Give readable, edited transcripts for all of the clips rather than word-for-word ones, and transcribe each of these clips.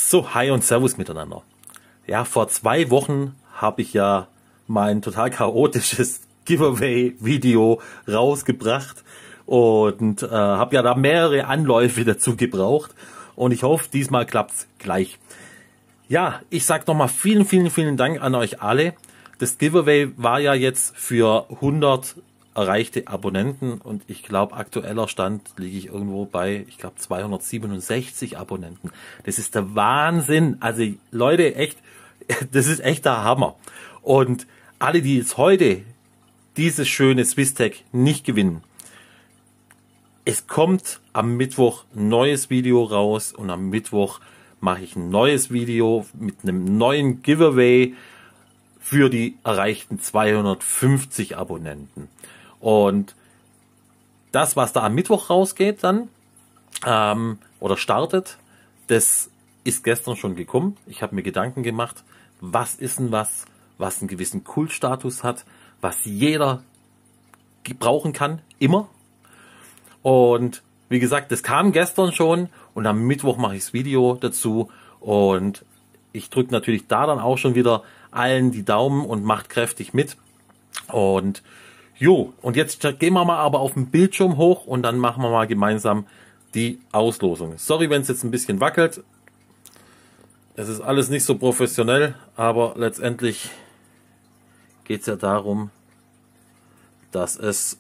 So, hi und servus miteinander. Ja, vor 2 Wochen habe ich ja mein total chaotisches Giveaway-Video rausgebracht und habe ja da mehrere Anläufe dazu gebraucht und ich hoffe, diesmal klappt's gleich. Ja, ich sag nochmal vielen Dank an euch alle. Das Giveaway war ja jetzt für 100 erreichte Abonnenten und ich glaube, aktueller Stand liege ich irgendwo bei, ich glaube, 267 Abonnenten. Das ist der Wahnsinn. Also Leute, echt, das ist echt der Hammer. Und alle, die jetzt heute dieses schöne Swisstech nicht gewinnen, es kommt am Mittwoch ein neues Video raus und am Mittwoch mache ich ein neues Video mit einem neuen Giveaway für die erreichten 250 Abonnenten. Und das, was da am Mittwoch rausgeht dann, oder startet, das ist gestern schon gekommen. Ich habe mir Gedanken gemacht, was ist denn was einen gewissen Kultstatus hat, was jeder gebrauchen kann, immer. Und wie gesagt, das kam gestern schon und am Mittwoch mache ich das Video dazu und ich drücke natürlich da dann auch schon wieder allen die Daumen und macht kräftig mit. Und jo, und jetzt gehen wir mal aber auf den Bildschirm hoch und dann machen wir mal gemeinsam die Auslosung. Sorry, wenn es jetzt ein bisschen wackelt. Es ist alles nicht so professionell, aber letztendlich geht es ja darum, dass es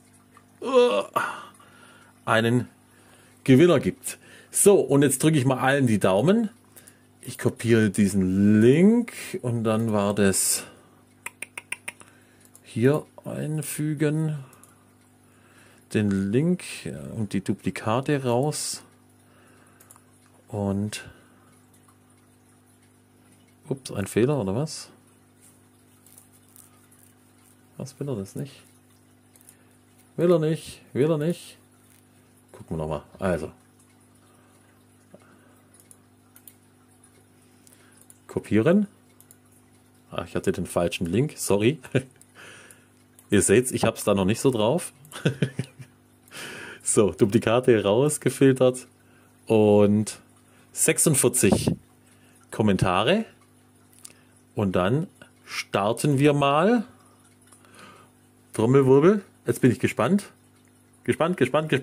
einen Gewinner gibt. So, und jetzt drücke ich mal allen die Daumen. Ich kopiere diesen Link und dann war das hier einfügen, den Link und die Duplikate raus und ups, ein Fehler oder was? Was will er das nicht? Will er nicht? Will er nicht? Gucken wir nochmal. Also. Kopieren. Ah, ich hatte den falschen Link. Sorry. Ihr seht, ich habe es da noch nicht so drauf. So, Duplikate rausgefiltert. Und 46 Kommentare. Und dann starten wir mal. Trommelwirbel. Jetzt bin ich gespannt. Gespannt.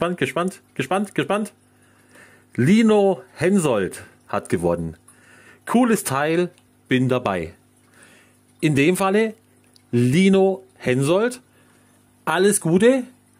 Lino Hensoldt hat gewonnen. Cooles Teil, bin dabei. In dem Falle Lino Hensoldt, alles Gute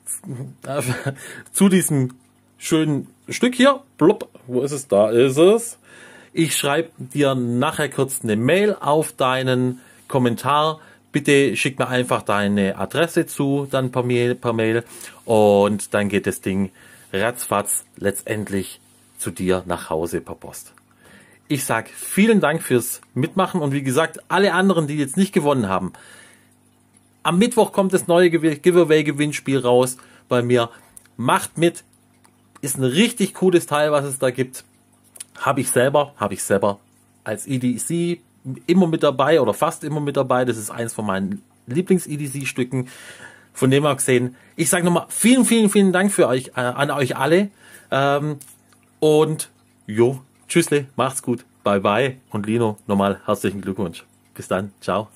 zu diesem schönen Stück hier. Blub, wo ist es? Da ist es. Ich schreibe dir nachher kurz eine Mail auf deinen Kommentar. Bitte schick mir einfach deine Adresse zu, dann per Mail und dann geht das Ding ratzfatz letztendlich zu dir nach Hause per Post. Ich sage vielen Dank fürs Mitmachen und wie gesagt, alle anderen, die jetzt nicht gewonnen haben, am Mittwoch kommt das neue Giveaway-Gewinnspiel raus bei mir. Macht mit, ist ein richtig cooles Teil, was es da gibt. Habe ich selber als EDC immer mit dabei oder fast immer mit dabei. Das ist eins von meinen Lieblings-EDC-Stücken. Von dem her gesehen, ich sage nochmal vielen Dank für euch, an euch alle. Und jo, tschüssle, macht's gut, bye bye und Lino, nochmal herzlichen Glückwunsch. Bis dann, ciao.